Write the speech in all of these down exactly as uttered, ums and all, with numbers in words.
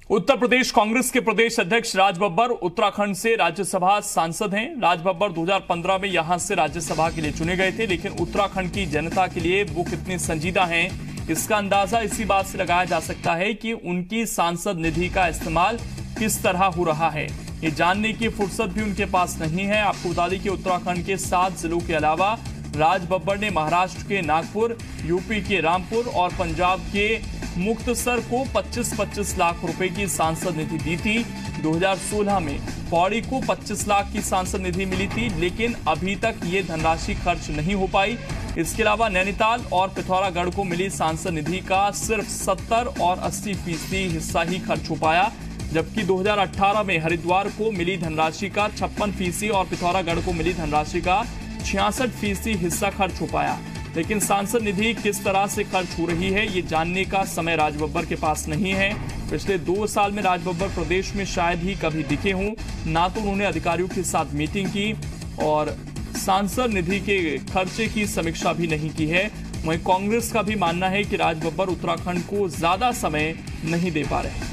उत्तर प्रदेश कांग्रेस के प्रदेश अध्यक्ष राज बब्बर उत्तराखंड से राज्यसभा सांसद हैं। राज बब्बर दो हज़ार पंद्रह में यहां से राज्यसभा के लिए चुने गए थे, लेकिन उत्तराखंड की जनता के लिए वो कितने संजीदा हैं, इसका अंदाजा इसी बात से लगाया जा सकता है कि उनकी सांसद निधि का इस्तेमाल किस तरह हो रहा है। ये जानने की फुर्सत भी उनके पास नहीं है। आपको बता दें कि उत्तराखंड के सात जिलों के अलावा राज बब्बर ने महाराष्ट्र के नागपुर, यूपी के रामपुर और पंजाब के मुक्तसर को पच्चीस पच्चीस लाख रुपए की सांसद निधि दी थी। दो हज़ार सोलह में पौड़ी को पच्चीस लाख की सांसद निधि मिली थी, लेकिन अभी तक ये धनराशि खर्च नहीं हो पाई। इसके अलावा नैनीताल और पिथौरागढ़ को मिली सांसद निधि का सिर्फ सत्तर और अस्सी फीसदी हिस्सा ही खर्च हो पाया, जबकि दो हज़ार अठारह में हरिद्वार को मिली धनराशि का छप्पन फीसदी और पिथौरागढ़ को मिली धनराशि का छियासठ फीसदी हिस्सा खर्च हो पाया। लेकिन सांसद निधि किस तरह से खर्च हो रही है, ये जानने का समय राज बब्बर के पास नहीं है। पिछले दो साल में राज बब्बर प्रदेश में शायद ही कभी दिखे हों, ना तो उन्होंने अधिकारियों के साथ मीटिंग की और सांसद निधि के खर्चे की समीक्षा भी नहीं की है। वहीं कांग्रेस का भी मानना है कि राज बब्बर उत्तराखंड को ज्यादा समय नहीं दे पा रहे।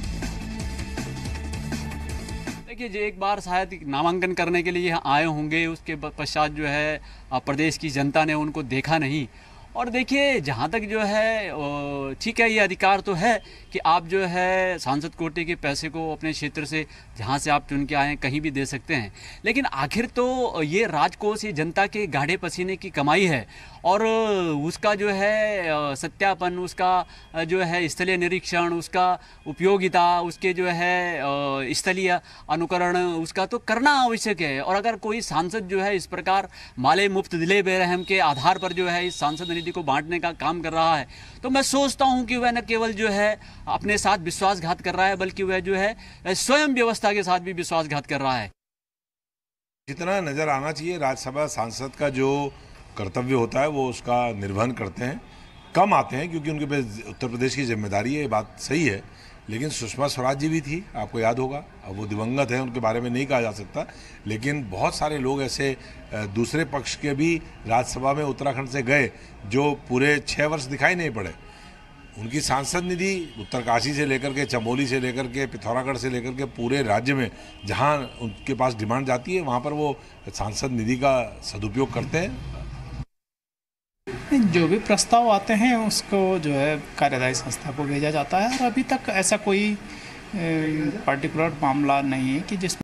देखिए, जो एक बार शायद नामांकन करने के लिए यहाँ आए होंगे, उसके पश्चात जो है प्रदेश की जनता ने उनको देखा नहीं। और देखिए, जहाँ तक जो है ठीक है, ये अधिकार तो है कि आप जो है सांसद कोटे के पैसे को अपने क्षेत्र से जहाँ से आप चुन के आए हैं कहीं भी दे सकते हैं, लेकिन आखिर तो ये राजकोष, ये जनता के गाढ़े पसीने की कमाई है और उसका जो है सत्यापन, उसका जो है स्थलीय निरीक्षण, उसका उपयोगिता, उसके जो है स्थलीय अनुकरण, उसका तो करना आवश्यक है। और अगर कोई सांसद जो है इस प्रकार माले मुफ्त दिले बेरहम के आधार पर जो है इस सांसद निधि को बांटने का काम कर रहा है, तो मैं सोचता हूं कि वह न केवल जो है अपने साथ विश्वासघात कर रहा है, बल्कि वह जो है स्वयं व्यवस्था के साथ भी विश्वासघात कर रहा है। जितना नजर आना चाहिए, राज्यसभा सांसद का जो कर्तव्य होता है वो उसका निर्वहन करते हैं, कम आते हैं क्योंकि उनके पास उत्तर प्रदेश की जिम्मेदारी है, ये बात सही है। लेकिन सुषमा स्वराज जी भी थी, आपको याद होगा, अब वो दिवंगत है, उनके बारे में नहीं कहा जा सकता, लेकिन बहुत सारे लोग ऐसे दूसरे पक्ष के भी राज्यसभा में उत्तराखंड से गए जो पूरे छः वर्ष दिखाई नहीं पड़े। उनकी सांसद निधि उत्तरकाशी से लेकर के, चमोली से लेकर के, पिथौरागढ़ से लेकर के पूरे राज्य में जहां उनके पास डिमांड जाती है वहां पर वो सांसद निधि का सदुपयोग करते हैं। जो भी प्रस्ताव आते हैं उसको जो है कार्यदायी संस्था को भेजा जाता है और अभी तक ऐसा कोई पर्टिकुलर मामला नहीं है कि जिस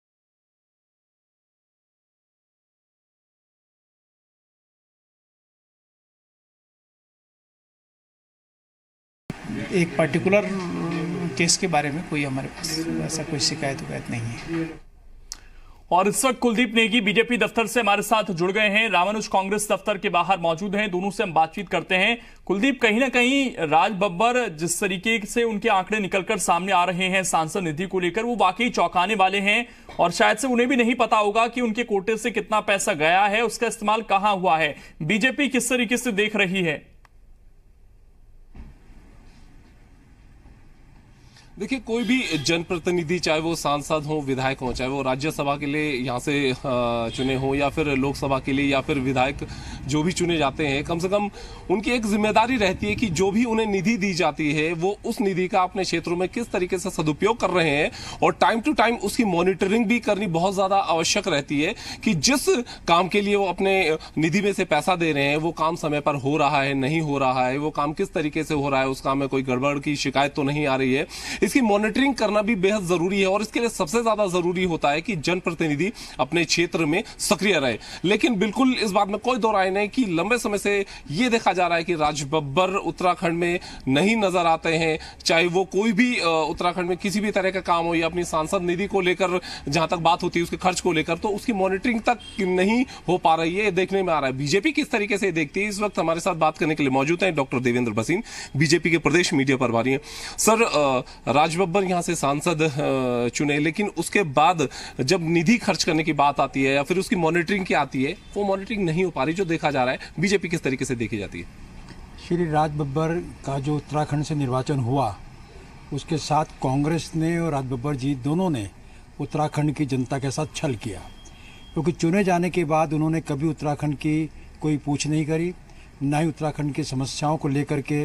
एक पर्टिकुलर केस के बारे में कोई हमारे पास ऐसा कोई शिकायत वकायत नहीं है। और इस वक्त कुलदीप नेगी बीजेपी दफ्तर से हमारे साथ जुड़ गए हैं, रामानुज कांग्रेस दफ्तर के बाहर मौजूद हैं। दोनों से हम बातचीत करते हैं। कुलदीप, कहीं ना कहीं राज बब्बर जिस तरीके से उनके आंकड़े निकलकर सामने आ रहे हैं सांसद निधि को लेकर, वो वाकई चौंकाने वाले हैं और शायद से उन्हें भी नहीं पता होगा कि उनके कोटे से कितना पैसा गया है, उसका इस्तेमाल कहां हुआ है। बीजेपी किस तरीके से देख रही है? देखिए, कोई भी जनप्रतिनिधि, चाहे वो सांसद हो, विधायक हो, चाहे वो राज्यसभा के लिए यहाँ से चुने हो या फिर लोकसभा के लिए या फिर विधायक जो भी चुने जाते हैं, कम से कम उनकी एक जिम्मेदारी रहती है कि जो भी उन्हें निधि दी जाती है वो उस निधि का अपने क्षेत्रों में किस तरीके से सदुपयोग कर रहे हैं और टाइम टू टाइम उसकी मॉनिटरिंग भी करनी बहुत ज्यादा आवश्यक रहती है कि जिस काम के लिए वो अपने निधि में से पैसा दे रहे हैं वो काम समय पर हो रहा है, नहीं हो रहा है, वो काम किस तरीके से हो रहा है, उस काम में कोई गड़बड़ की शिकायत तो नहीं आ रही है। इसकी मॉनिटरिंग करना भी बेहद जरूरी है और इसके लिए सबसे ज्यादा जरूरी होता है कि जनप्रतिनिधि अपने क्षेत्र में सक्रिय रहे। लेकिन बिल्कुल इस बात में कोई दो राय नहीं कि लंबे समय से यह देखा जा रहा है कि राज बब्बर उत्तराखंड में नहीं नजर आते हैं, चाहे वो कोई भी उत्तराखंड में किसी भी तरह का काम हो या अपनी सांसद निधि को लेकर जहां तक बात होती है उसके खर्च को लेकर, तो उसकी मॉनिटरिंग तक नहीं हो पा रही है, देखने में आ रहा है। बीजेपी किस तरीके से देखती है, इस वक्त हमारे साथ बात करने के लिए मौजूद है डॉक्टर देवेंद्र भसीन, बीजेपी के प्रदेश मीडिया प्रभारी हैं। सर, राज बब्बर यहां से सांसद चुने, लेकिन उसके बाद जब निधि खर्च करने की बात आती है या फिर उसकी मॉनिटरिंग की आती है, वो मॉनिटरिंग नहीं हो पा रही, जो देखा जा रहा है। बीजेपी किस तरीके से देखी जाती है? श्री राज बब्बर का जो उत्तराखंड से निर्वाचन हुआ, उसके साथ कांग्रेस ने और राज बब्बर जी दोनों ने उत्तराखंड की जनता के साथ छल किया, क्योंकि चुने जाने के बाद उन्होंने कभी उत्तराखंड की कोई पूछ नहीं करी, ना ही उत्तराखंड की समस्याओं को लेकर के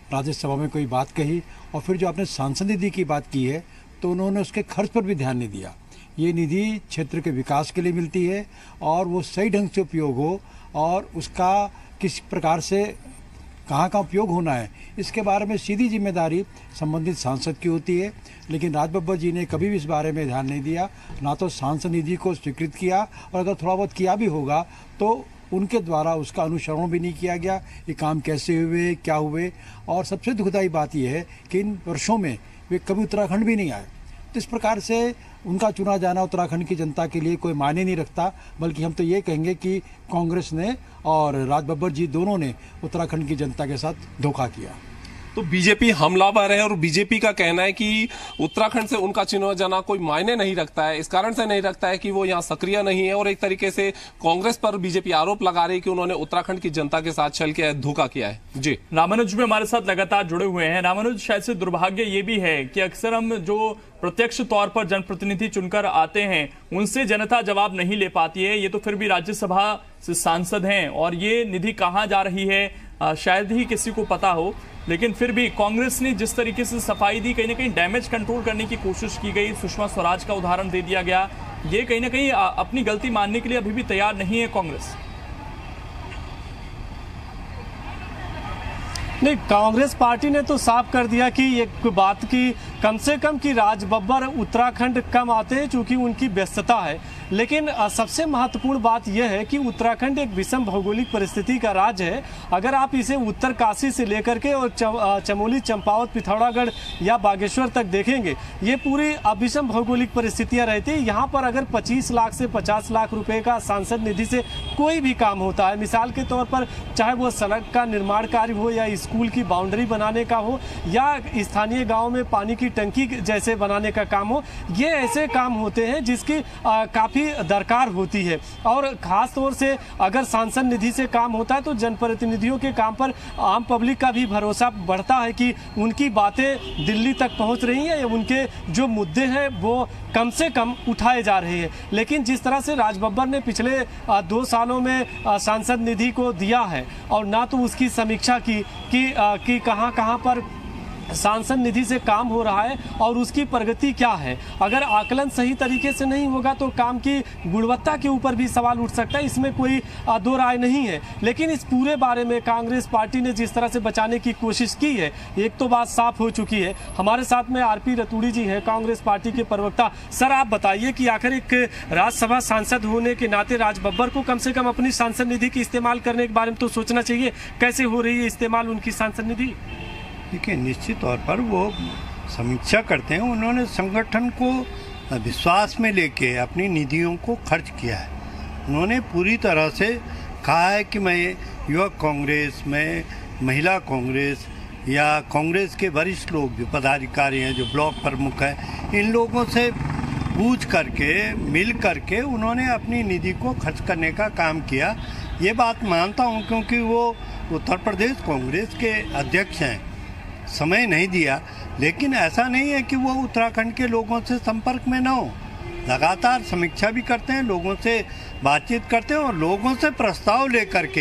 राज्यसभा में कोई बात कही, और फिर जो आपने सांसद निधि की बात की है तो उन्होंने उसके खर्च पर भी ध्यान नहीं दिया। ये निधि क्षेत्र के विकास के लिए मिलती है और वो सही ढंग से उपयोग हो और उसका किस प्रकार से कहाँ कहाँ उपयोग होना है इसके बारे में सीधी जिम्मेदारी संबंधित सांसद की होती है। लेकिन राज बब्बर जी ने कभी भी इस बारे में ध्यान नहीं दिया, ना तो सांसद निधि को स्वीकृत किया, और अगर थोड़ा बहुत किया भी होगा तो उनके द्वारा उसका अनुसरण भी नहीं किया गया, ये काम कैसे हुए, क्या हुए। और सबसे दुखदायी बात यह है कि इन वर्षों में वे कभी उत्तराखंड भी नहीं आए। तो इस प्रकार से उनका चुना जाना उत्तराखंड की जनता के लिए कोई मायने नहीं रखता, बल्कि हम तो ये कहेंगे कि कांग्रेस ने और राज बब्बर जी दोनों ने उत्तराखंड की जनता के साथ धोखा किया। तो बीजेपी हमलावर है और बीजेपी का कहना है कि उत्तराखंड से उनका चुना जाना कोई मायने नहीं रखता है। इस कारण से नहीं रखता है कि वो यहाँ सक्रिय नहीं है, और एक तरीके से कांग्रेस पर बीजेपी आरोप लगा रही है कि उन्होंने उत्तराखंड की जनता के साथ छल के धोखा किया है। जी रामानुज भी हमारे साथ लगातार जुड़े हुए हैं। रामानुज, शायद से दुर्भाग्य ये भी है कि अक्सर हम जो प्रत्यक्ष तौर पर जनप्रतिनिधि चुनकर आते हैं उनसे जनता जवाब नहीं ले पाती है। ये तो फिर भी राज्यसभा से सांसद हैं और ये निधि कहाँ जा रही है आ, शायद ही किसी को पता हो, लेकिन फिर भी कांग्रेस ने जिस तरीके से सफाई दी, कहीं ना कहीं डैमेज कंट्रोल करने की कोशिश की गई। सुषमा स्वराज का उदाहरण दे दिया गया। ये कहीं ना कहीं अपनी गलती मानने के लिए अभी भी तैयार नहीं है कांग्रेस। नहीं, कांग्रेस पार्टी ने तो साफ कर दिया कि एक बात की कम से कम कि राज बब्बर उत्तराखंड कम आते हैं चूंकि उनकी व्यस्तता है। लेकिन सबसे महत्वपूर्ण बात यह है कि उत्तराखंड एक विषम भौगोलिक परिस्थिति का राज्य है। अगर आप इसे उत्तर काशी से लेकर के और चमोली, चंपावत, पिथौरागढ़ या बागेश्वर तक देखेंगे, ये पूरी विषम भौगोलिक परिस्थितियां रहती है। यहाँ पर अगर पच्चीस लाख से पचास लाख रुपए का सांसद निधि से कोई भी काम होता है, मिसाल के तौर पर चाहे वो सड़क का निर्माण कार्य हो या स्कूल की बाउंड्री बनाने का हो या स्थानीय गाँव में पानी की टंकी जैसे बनाने का काम हो, ये ऐसे काम होते हैं जिसकी आ, काफी दरकार होती है। और खास तौर से अगर सांसद निधि से काम होता है तो जनप्रतिनिधियों के काम पर आम पब्लिक का भी भरोसा बढ़ता है कि उनकी बातें दिल्ली तक पहुंच रही हैं या उनके जो मुद्दे हैं वो कम से कम उठाए जा रहे हैं। लेकिन जिस तरह से राज बब्बर ने पिछले आ, दो सालों में सांसद निधि को दिया है और ना तो उसकी समीक्षा की कि, आ, कि कहां कहां पर सांसद निधि से काम हो रहा है और उसकी प्रगति क्या है। अगर आकलन सही तरीके से नहीं होगा तो काम की गुणवत्ता के ऊपर भी सवाल उठ सकता है, इसमें कोई दो राय नहीं है। लेकिन इस पूरे बारे में कांग्रेस पार्टी ने जिस तरह से बचाने की कोशिश की है, एक तो बात साफ हो चुकी है। हमारे साथ में आरपी रतूड़ी जी हैं, कांग्रेस पार्टी के प्रवक्ता। सर, आप बताइए कि आखिर एक राज्यसभा सांसद होने के नाते राज बब्बर को कम से कम अपनी सांसद निधि की इस्तेमाल करने के बारे में तो सोचना चाहिए। कैसे हो रही है इस्तेमाल उनकी सांसद निधि? देखिए, निश्चित तौर पर वो समीक्षा करते हैं। उन्होंने संगठन को विश्वास में लेके अपनी निधियों को खर्च किया है। उन्होंने पूरी तरह से कहा है कि मैं युवक कांग्रेस में, महिला कांग्रेस या कांग्रेस के वरिष्ठ लोग जो पदाधिकारी हैं, जो ब्लॉक प्रमुख हैं, इन लोगों से पूछ करके, मिल करके उन्होंने अपनी निधि को खर्च करने का काम किया। ये बात मानता हूँ क्योंकि वो उत्तर प्रदेश कांग्रेस के अध्यक्ष हैं, समय नहीं दिया। लेकिन ऐसा नहीं है कि वो उत्तराखंड के लोगों से संपर्क में ना हो, लगातार समीक्षा भी करते हैं, लोगों से बातचीत करते हैं और लोगों से प्रस्ताव लेकर के,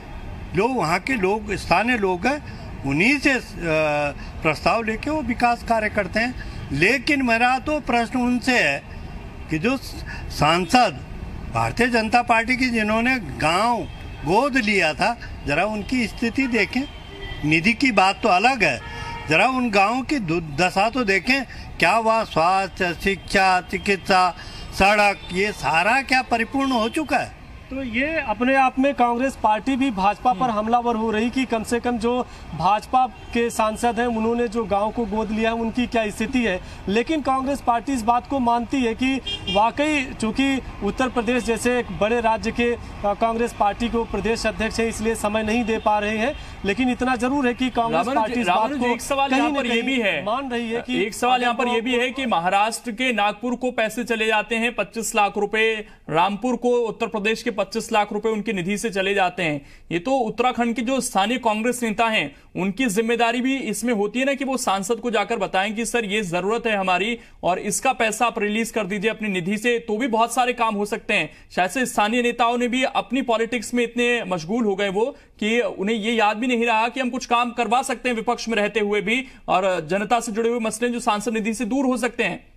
लोग वहाँ के लोग स्थानीय लोग हैं, उन्हीं से प्रस्ताव लेके वो विकास कार्य करते हैं। लेकिन मेरा तो प्रश्न उनसे है कि जो सांसद भारतीय जनता पार्टी की जिन्होंने गांव गोद लिया था, जरा उनकी स्थिति देखें। निधि की बात तो अलग है, जरा उन गाँव की दशा तो देखें। क्या वह स्वास्थ्य, शिक्षा, चिकित्सा, सड़क, ये सारा क्या परिपूर्ण हो चुका है? तो ये अपने आप में कांग्रेस पार्टी भी भाजपा पर हमलावर हो रही कि कम से कम जो भाजपा के सांसद हैं उन्होंने जो गांव को गोद लिया है उनकी क्या स्थिति है। लेकिन कांग्रेस पार्टी इस बात को मानती है कि वाकई चूंकि उत्तर प्रदेश जैसे एक बड़े राज्य के कांग्रेस पार्टी को प्रदेश अध्यक्ष है, इसलिए समय नहीं दे पा रहे हैं। लेकिन इतना जरूर है कि कांग्रेस पार्टी इस बात को एक सवाल यहाँ पर ये भी है, मान रही है कि एक सवाल यहाँ पर ये भी है कि महाराष्ट्र के नागपुर को पैसे चले जाते हैं पच्चीस लाख रुपए, रामपुर को उत्तर प्रदेश के पच्चीस लाख रुपए उनकी निधि से चले जाते हैं। ये तो उत्तराखंड के जो स्थानीय कांग्रेस नेता हैं उनकी जिम्मेदारी भी इसमें होती है ना कि वो सांसद को जाकर बताएं कि सर ये जरूरत है हमारी और इसका पैसा आप रिलीज कर दीजिए अपनी निधि से, तो भी बहुत सारे काम हो सकते हैं। शायद से स्थानीय नेताओं ने भी अपनी पॉलिटिक्स में इतने मशगूल हो गए वो कि उन्हें ये याद भी नहीं रहा कि हम कुछ काम करवा सकते हैं विपक्ष में रहते हुए भी, और जनता से जुड़े हुए मसले जो सांसद निधि से दूर हो सकते हैं।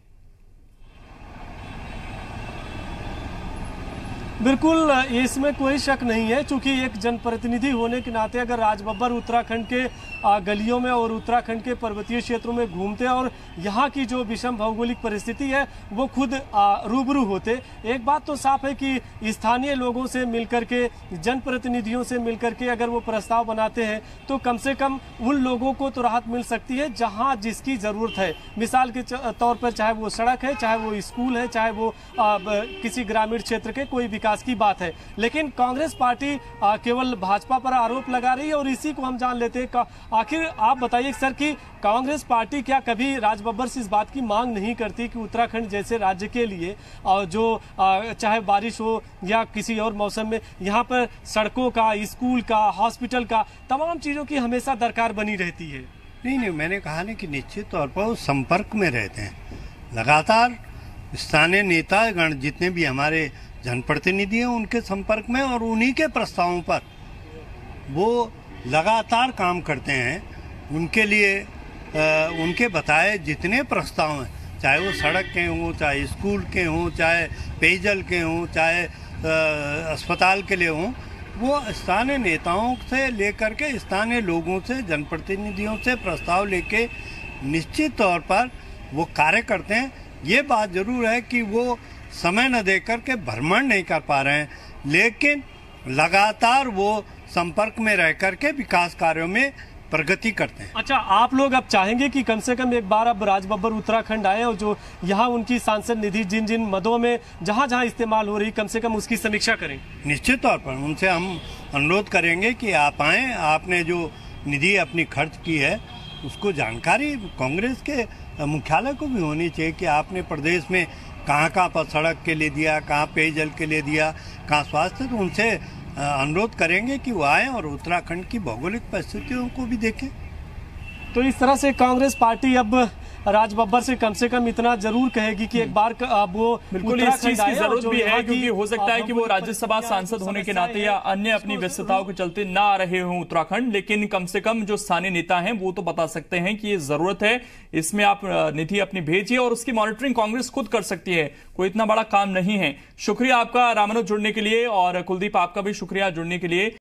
बिल्कुल, इसमें कोई शक नहीं है, क्योंकि एक जनप्रतिनिधि होने के नाते अगर राज बब्बर उत्तराखंड के गलियों में और उत्तराखंड के पर्वतीय क्षेत्रों में घूमते और यहाँ की जो विषम भौगोलिक परिस्थिति है वो खुद रूबरू होते, एक बात तो साफ है कि स्थानीय लोगों से मिलकर के, जनप्रतिनिधियों से मिलकर के अगर वो प्रस्ताव बनाते हैं तो कम से कम उन लोगों को तो राहत मिल सकती है जहाँ जिसकी ज़रूरत है। मिसाल के तौर पर चाहे वो सड़क है, चाहे वो स्कूल है, चाहे वो आ, किसी ग्रामीण क्षेत्र के कोई विकास की बात है। लेकिन कांग्रेस पार्टी आ, केवल भाजपा पर आरोप लगा रही है और इसी को हम जान लेते हैं। आखिर आप बताइए सर कि कांग्रेस पार्टी क्या कभी राज बब्बर से इस बात की मांग नहीं करती कि उत्तराखंड जैसे राज्य के लिए और जो चाहे बारिश हो या किसी और मौसम में यहाँ पर सड़कों का, स्कूल का, हॉस्पिटल का, तमाम चीज़ों की हमेशा दरकार बनी रहती है? नहीं नहीं, मैंने कहा नहीं कि निश्चित तौर पर वो संपर्क में रहते हैं लगातार। स्थानीय नेतागण जितने भी हमारे जनप्रतिनिधि हैं उनके संपर्क में और उन्हीं के प्रस्तावों पर वो लगातार काम करते हैं। उनके लिए आ, उनके बताए जितने प्रस्ताव हैं, चाहे वो सड़क के हों, चाहे स्कूल के हों, चाहे पेयजल के हों, चाहे आ, अस्पताल के लिए हों, वो स्थानीय नेताओं से लेकर के स्थानीय लोगों से, जनप्रतिनिधियों से प्रस्ताव लेके निश्चित तौर पर वो कार्य करते हैं। ये बात ज़रूर है कि वो समय न दे कर के भ्रमण नहीं कर पा रहे हैं, लेकिन लगातार वो संपर्क में रह कर के विकास कार्यों में प्रगति करते हैं। अच्छा, आप लोग अब चाहेंगे कि कम से कम एक बार अब राज बब्बर उत्तराखंड आए और जो यहाँ उनकी सांसद निधि जिन जिन मदों में जहाँ जहाँ इस्तेमाल हो रही, कम से कम उसकी समीक्षा करें? निश्चित तौर पर उनसे हम अनुरोध करेंगे कि आप आएँ। आपने जो निधि अपनी खर्च की है उसको जानकारी कांग्रेस के मुख्यालय को भी होनी चाहिए कि आपने प्रदेश में कहाँ कहाँ पर सड़क के लिए दिया, कहाँ पेयजल के लिए दिया, कहाँ स्वास्थ्य। तो उनसे अनुरोध करेंगे कि वो आए और उत्तराखंड की भौगोलिक परिस्थितियों को भी देखें। तो इस तरह से कांग्रेस पार्टी अब राज बब्बर से कम से कम इतना जरूर कहेगी कि एक बार अब वो बिल्कुल इस चीज की जरूरत भी है, क्योंकि हो सकता है कि वो राज्यसभा सांसद होने के नाते या अन्य अपनी व्यस्तताओं के चलते ना आ रहे हों उत्तराखंड, लेकिन कम से कम जो स्थानीय नेता हैं वो तो बता सकते हैं कि ये जरूरत है, इसमें आप निधि अपनी भेजिए और उसकी मॉनिटरिंग कांग्रेस खुद कर सकती है, कोई इतना बड़ा काम नहीं है। शुक्रिया आपका रामानुज जुड़ने के लिए और कुलदीप आपका भी शुक्रिया जुड़ने के लिए।